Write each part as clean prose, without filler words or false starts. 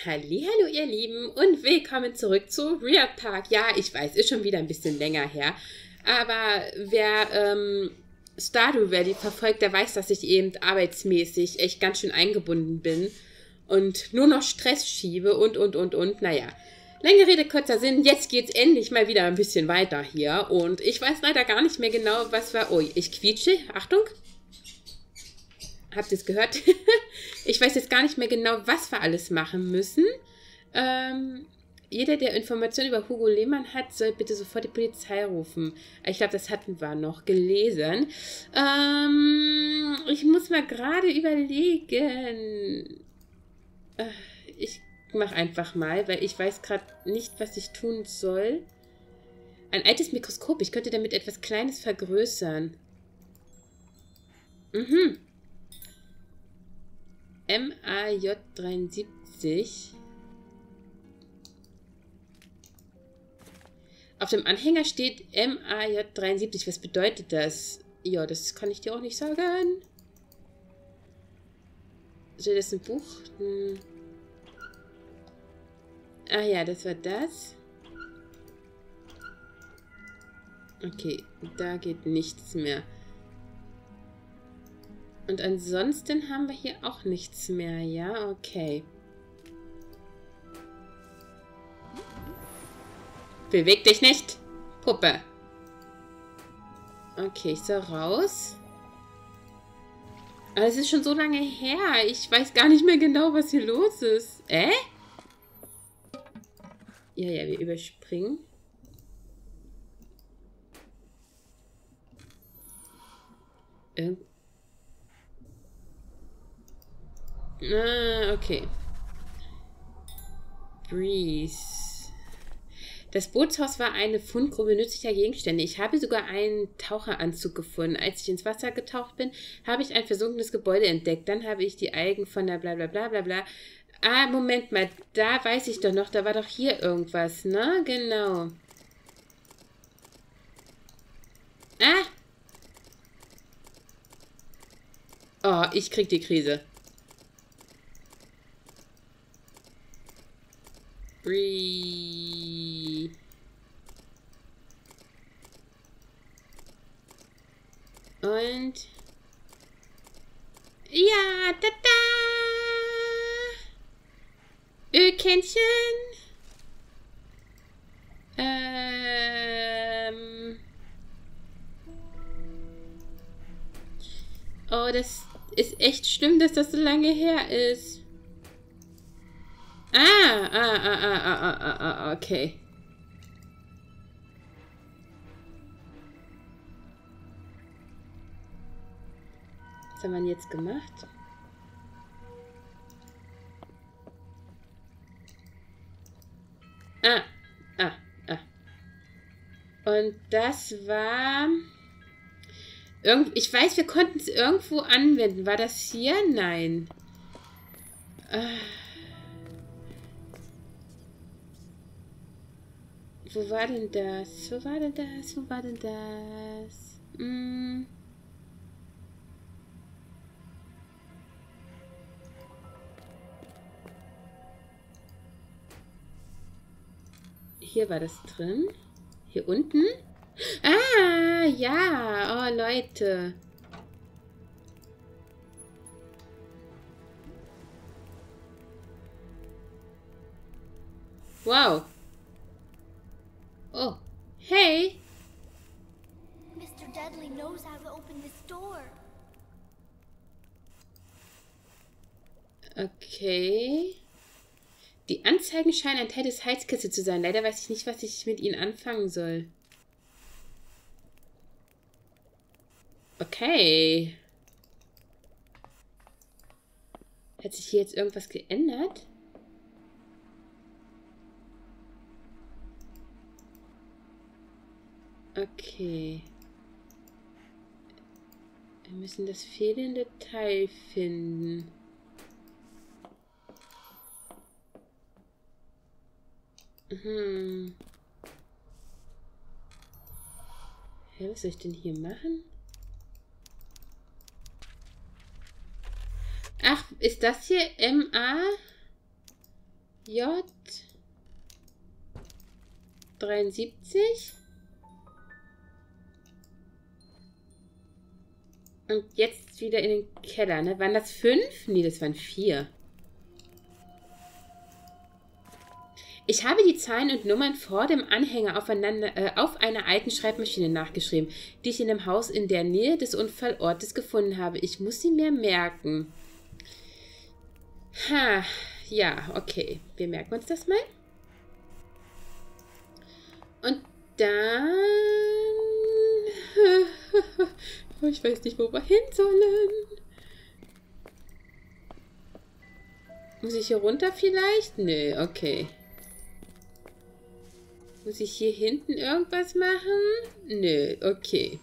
Hallihallo ihr Lieben und willkommen zurück zu Riot Park. Ja, ich weiß, ist schon wieder ein bisschen länger her, aber wer Stardew Valley verfolgt, der weiß, dass ich eben arbeitsmäßig echt ganz schön eingebunden bin und nur noch Stress schiebe und. Naja, lange Rede, kurzer Sinn, jetzt geht's endlich mal wieder ein bisschen weiter hier und ich weiß leider gar nicht mehr genau, was war... Oh, ich quietsche, Achtung. Habt ihr es gehört? Ich weiß jetzt gar nicht mehr genau, was wir alles machen müssen. Jeder, der Informationen über Hugo Lehmann hat, soll bitte sofort die Polizei rufen. Ich glaube, das hatten wir noch gelesen. Ich muss mal gerade überlegen. Ich mache einfach mal, weil ich weiß gerade nicht, was ich tun soll. Ein altes Mikroskop. Ich könnte damit etwas Kleines vergrößern. MAJ73. Auf dem Anhänger steht MAJ73. Was bedeutet das? Ja, das kann ich dir auch nicht sagen. Steht das ein Buch? Ah ja, das war das. Okay, da geht nichts mehr. Und ansonsten haben wir hier auch nichts mehr, ja? Okay. Beweg dich nicht, Puppe. Okay, ich soll raus. Aber es ist schon so lange her. Ich weiß gar nicht mehr genau, was hier los ist. Ja, wir überspringen. Okay. Breeze. Das Bootshaus war eine Fundgrube nützlicher Gegenstände. Ich habe sogar einen Taucheranzug gefunden. Als ich ins Wasser getaucht bin, habe ich ein versunkenes Gebäude entdeckt. Dann habe ich die Algen von der blablabla. Ah, Moment mal. Da weiß ich doch noch. Da war doch hier irgendwas, ne? Genau. Ah! Oh, ich krieg die Krise. Und ja, tada! Ölkännchen. Oh, das ist echt schlimm, dass das so lange her ist. Okay. Was haben wir jetzt gemacht? Und das war... Ich weiß, wir konnten es irgendwo anwenden. War das hier? Nein. Wo war denn das? Wo war denn das? Wo war denn das? Hier war das drin. Hier unten? Ah, ja. Oh, Leute. Wow. Oh, hey. Mr. Dudley knows how to open this door. Okay. Die Anzeigen scheinen ein Teil des Heizkessels zu sein. Leider weiß ich nicht, was ich mit ihnen anfangen soll. Okay. Hat sich hier jetzt irgendwas geändert? Okay. Wir müssen das fehlende Teil finden. Ja, was soll ich denn hier machen? Ach, ist das hier MA? J 73. Und jetzt wieder in den Keller, ne? Waren das 5? Nee, das waren 4. Ich habe die Zahlen und Nummern vor dem Anhänger auf einer alten Schreibmaschine nachgeschrieben, die ich in dem Haus in der Nähe des Unfallortes gefunden habe. Ich muss sie mir merken. Ha, ja, okay. Wir merken uns das mal. Und dann... Ich weiß nicht, wo wir hin sollen. Muss ich hier runter vielleicht? Nö, okay. Muss ich hier hinten irgendwas machen? Nö, okay.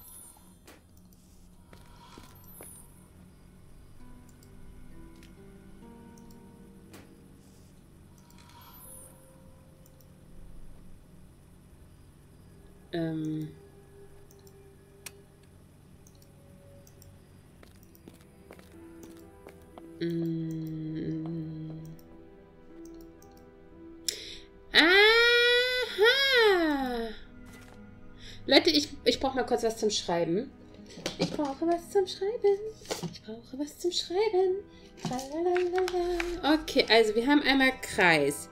Aha! Leute, ich brauche mal kurz was zum Schreiben. Ich brauche was zum Schreiben. Ich brauche was zum Schreiben. Tralalala. Okay, also wir haben einmal Kreis.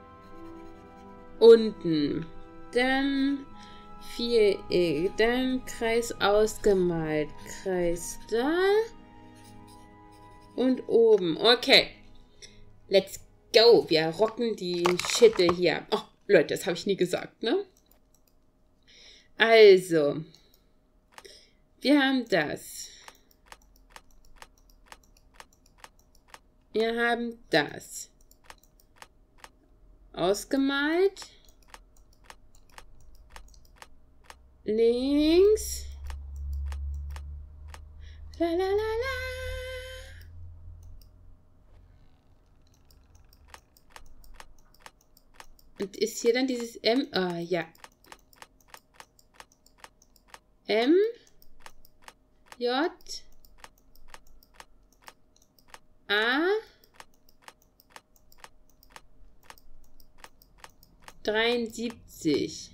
Unten. Dann Viereck. Dann Kreis ausgemalt. Kreis da. Und oben. Okay. Let's go. Wir rocken die Schitte hier. Oh, Leute, das habe ich nie gesagt, ne? Also. Wir haben das. Wir haben das. Ausgemalt. Links. La la la la. Und ist hier dann dieses M? Ah, ja. M. J. A. 73.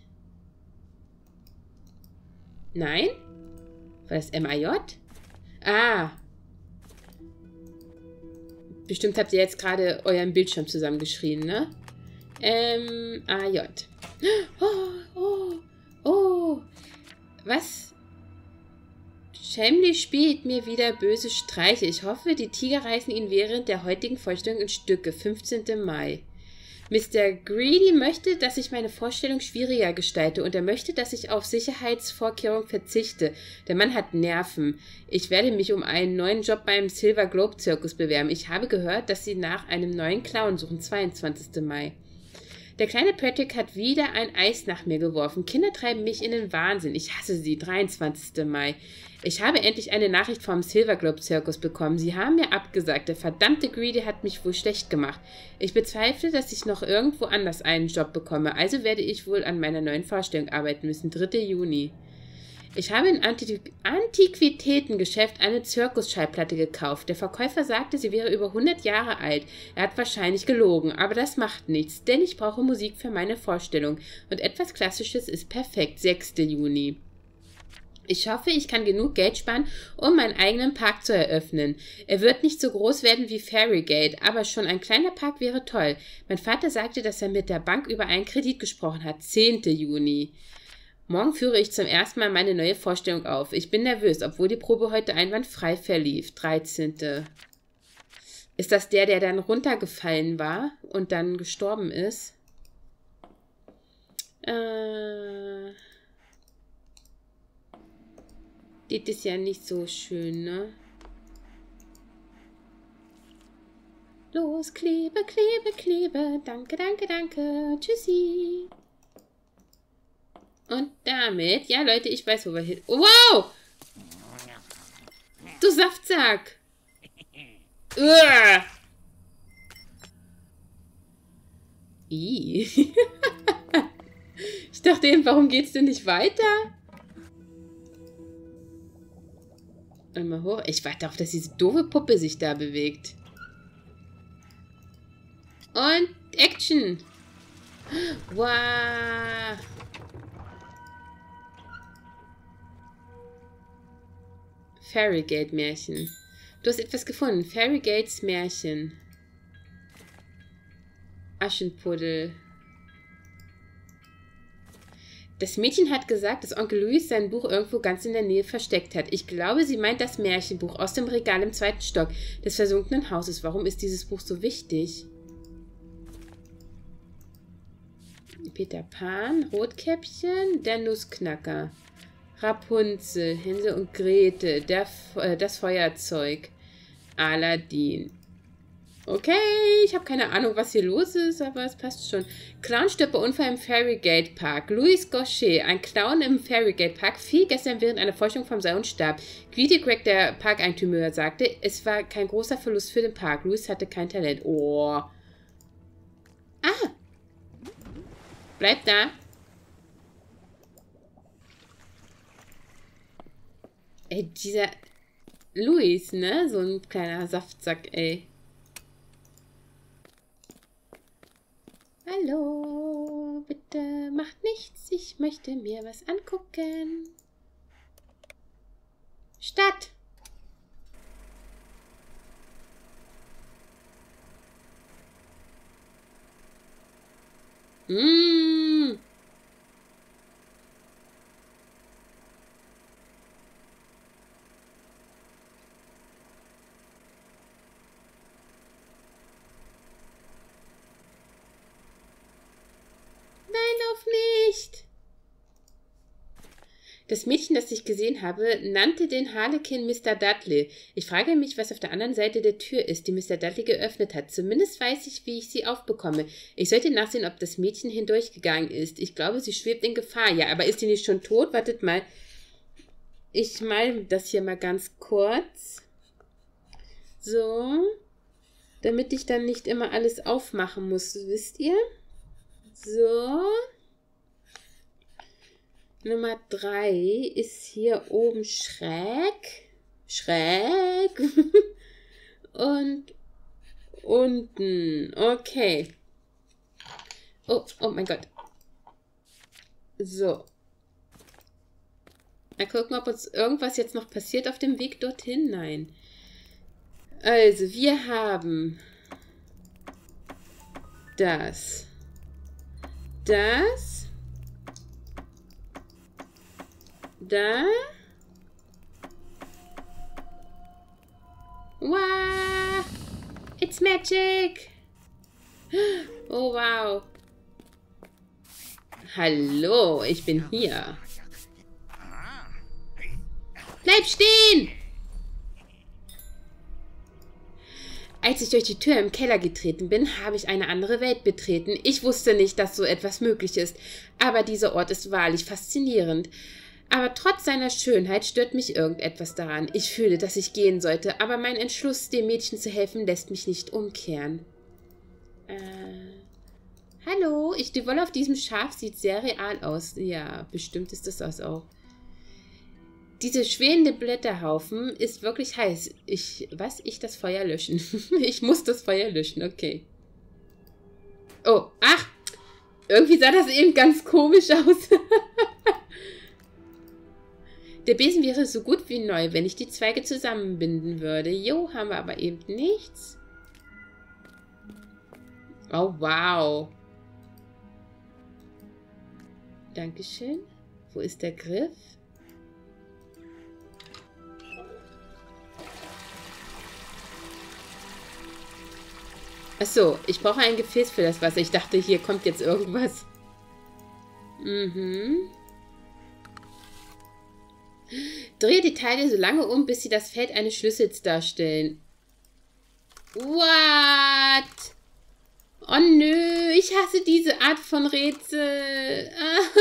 Nein? War das MAJ? Ah. Bestimmt habt ihr jetzt gerade euren Bildschirm zusammengeschrien, ne? MAJ. Oh. Was? Chemly spielt mir wieder böse Streiche. Ich hoffe, die Tiger reißen ihn während der heutigen Vorstellung in Stücke. 15. Mai. Mr. Greedy möchte, dass ich meine Vorstellung schwieriger gestalte und er möchte, dass ich auf Sicherheitsvorkehrungen verzichte. Der Mann hat Nerven. Ich werde mich um einen neuen Job beim Silver Globe Zirkus bewerben. Ich habe gehört, dass sie nach einem neuen Clown suchen. 22. Mai. Der kleine Patrick hat wieder ein Eis nach mir geworfen. Kinder treiben mich in den Wahnsinn. Ich hasse sie. 23. Mai. Ich habe endlich eine Nachricht vom Silver Globe Zirkus bekommen. Sie haben mir abgesagt. Der verdammte Greedy hat mich wohl schlecht gemacht. Ich bezweifle, dass ich noch irgendwo anders einen Job bekomme. Also werde ich wohl an meiner neuen Vorstellung arbeiten müssen. 3. Juni. Ich habe im Antiquitätengeschäft eine Zirkusschallplatte gekauft. Der Verkäufer sagte, sie wäre über 100 Jahre alt. Er hat wahrscheinlich gelogen, aber das macht nichts, denn ich brauche Musik für meine Vorstellung. Und etwas Klassisches ist perfekt. 6. Juni. Ich hoffe, ich kann genug Geld sparen, um meinen eigenen Park zu eröffnen. Er wird nicht so groß werden wie Ferrygate, aber schon ein kleiner Park wäre toll. Mein Vater sagte, dass er mit der Bank über einen Kredit gesprochen hat. 10. Juni. Morgen führe ich zum ersten Mal meine neue Vorstellung auf. Ich bin nervös, obwohl die Probe heute einwandfrei verlief. 13. Ist das der dann runtergefallen war und dann gestorben ist? Das ist ja nicht so schön, ne? Los, klebe, klebe, klebe. Danke, danke, danke. Tschüssi. Und damit, ja Leute, ich weiß, wo wir hin... Oh, wow! Du Saftsack! Uah! Ich dachte eben, warum geht's denn nicht weiter? Einmal hoch. Ich warte darauf, dass diese doofe Puppe sich da bewegt. Und Action. Wow. Farrygate-Märchen. Du hast etwas gefunden. Farrygates Märchen. Aschenpuddel. Das Mädchen hat gesagt, dass Onkel Louis sein Buch irgendwo ganz in der Nähe versteckt hat. Ich glaube, sie meint das Märchenbuch aus dem Regal im 2. Stock des versunkenen Hauses. Warum ist dieses Buch so wichtig? Peter Pan, Rotkäppchen, der Nussknacker, Rapunzel, Hänsel und Gretel, das Feuerzeug, Aladdin. Okay, ich habe keine Ahnung, was hier los ist, aber es passt schon. Clown stirbt bei Unfall im Farrygate Park. Louis Gaucher, ein Clown im Farrygate Park, fiel gestern während einer Forschung vom Seil und starb. Greedy Greg, der Parkeigentümer, sagte, es war kein großer Verlust für den Park. Louis hatte kein Talent. Oh. Ah. Bleib da. Ey, dieser Louis, ne? So ein kleiner Saftsack, ey. Hallo, bitte macht nichts. Ich möchte mir was angucken. Stadt. Mmh. Lauf nicht! Das Mädchen, das ich gesehen habe, nannte den Harlekin Mr. Dudley. Ich frage mich, was auf der anderen Seite der Tür ist, die Mr. Dudley geöffnet hat. Zumindest weiß ich, wie ich sie aufbekomme. Ich sollte nachsehen, ob das Mädchen hindurchgegangen ist. Ich glaube, sie schwebt in Gefahr. Ja, aber ist sie nicht schon tot? Wartet mal. Ich mal das hier mal ganz kurz. So. Damit ich dann nicht immer alles aufmachen muss, wisst ihr? So. Nummer 3 ist hier oben schräg. Schräg. Und unten. Okay. Oh mein Gott. So. Mal gucken, ob uns irgendwas jetzt noch passiert auf dem Weg dorthin. Nein. Also, wir haben das. Da. Wow. It's magic. Oh, wow. Hallo, ich bin hier. Bleib stehen! Als ich durch die Tür im Keller getreten bin, habe ich eine andere Welt betreten. Ich wusste nicht, dass so etwas möglich ist. Aber dieser Ort ist wahrlich faszinierend. Aber trotz seiner Schönheit stört mich irgendetwas daran. Ich fühle, dass ich gehen sollte, aber mein Entschluss, dem Mädchen zu helfen, lässt mich nicht umkehren. Hallo, die Wolle auf diesem Schaf sieht sehr real aus. Ja, bestimmt ist das auch. Diese schwelende Blätterhaufen ist wirklich heiß. Ich das Feuer löschen. Ich muss das Feuer löschen, okay. Oh, ach! Irgendwie sah das eben ganz komisch aus. Der Besen wäre so gut wie neu, wenn ich die Zweige zusammenbinden würde. Jo, haben wir aber eben nichts. Oh, wow. Dankeschön. Wo ist der Griff? Achso, ich brauche ein Gefäß für das Wasser. Ich dachte, hier kommt jetzt irgendwas. Drehe die Teile so lange um, bis sie das Feld eines Schlüssels darstellen. What? Oh nö, ich hasse diese Art von Rätsel.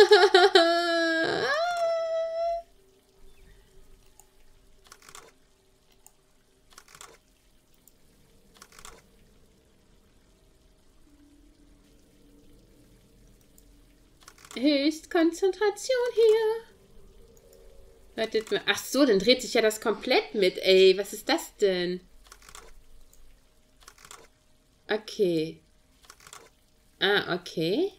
Höchstkonzentration hier. Wartet mal. Ach so, dann dreht sich ja das komplett mit. Ey, was ist das denn? Okay. Ah, okay.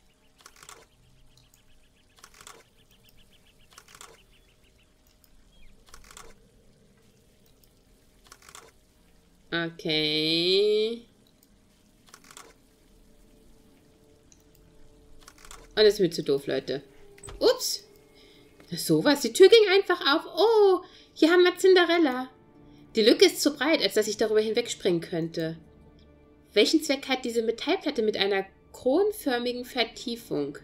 Okay. Und das ist mir zu doof, Leute. Ups. Sowas. Die Tür ging einfach auf. Oh, hier haben wir Cinderella. Die Lücke ist zu breit, als dass ich darüber hinwegspringen könnte. Welchen Zweck hat diese Metallplatte mit einer kronförmigen Vertiefung?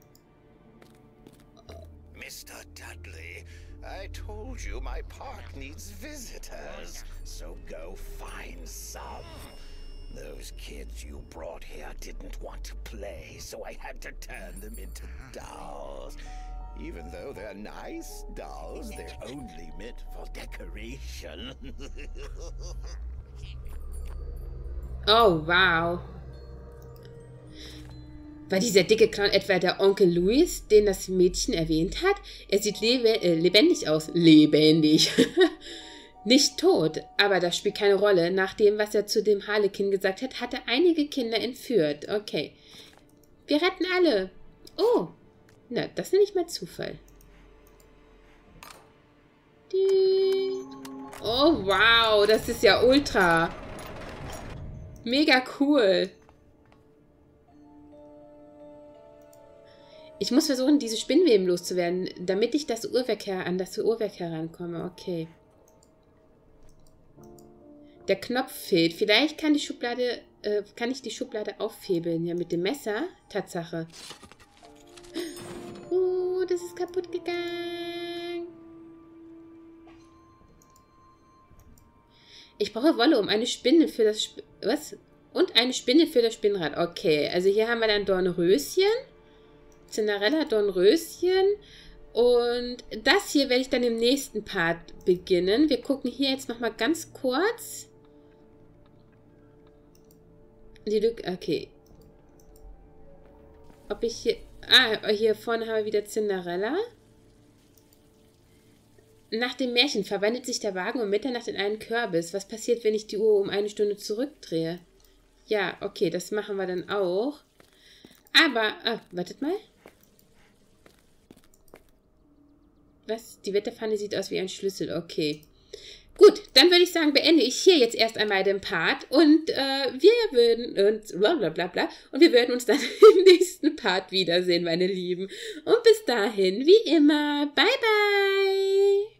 Mr. Dudley, I told you my park needs visitors, so go find some. Those kids you brought here didn't want to play, so I had to turn them into dolls. Even though they're nice dolls, they're only meant for decoration. Oh, wow. War dieser dicke Clown etwa der Onkel Louis, den das Mädchen erwähnt hat? Er sieht lebendig aus. Lebendig. Nicht tot, aber das spielt keine Rolle. Nach dem, was er zu dem Harlekin gesagt hat, hat er einige Kinder entführt. Okay. Wir retten alle. Oh. Na, das nenne ich mal Zufall. Oh, wow. Das ist ja ultra. Mega cool. Ich muss versuchen, diese Spinnweben loszuwerden, damit ich an das Uhrwerk herankomme. Okay. Der Knopf fehlt. Vielleicht kann ich die Schublade aufhebeln. Ja, mit dem Messer. Tatsache. Das ist kaputt gegangen. Ich brauche Wolle, um eine Spinne für das... Was? Und eine Spinne für das Spinnrad. Okay, also hier haben wir dann Dornröschen. Cinderella, Dornröschen. Und das hier werde ich dann im nächsten Part beginnen. Wir gucken hier jetzt nochmal ganz kurz. Die Lücke, okay. Ob ich hier... Ah, hier vorne haben wir wieder Cinderella. Nach dem Märchen verwandelt sich der Wagen um Mitternacht in einen Kürbis. Was passiert, wenn ich die Uhr um 1 Stunde zurückdrehe? Ja, okay, das machen wir dann auch. Aber, wartet mal. Was? Die Wetterpfanne sieht aus wie ein Schlüssel. Okay. Gut, dann würde ich sagen, beende ich hier jetzt erst einmal den Part und wir würden uns blablabla und wir würden uns dann im nächsten Part wiedersehen, meine Lieben. Und bis dahin, wie immer, bye bye!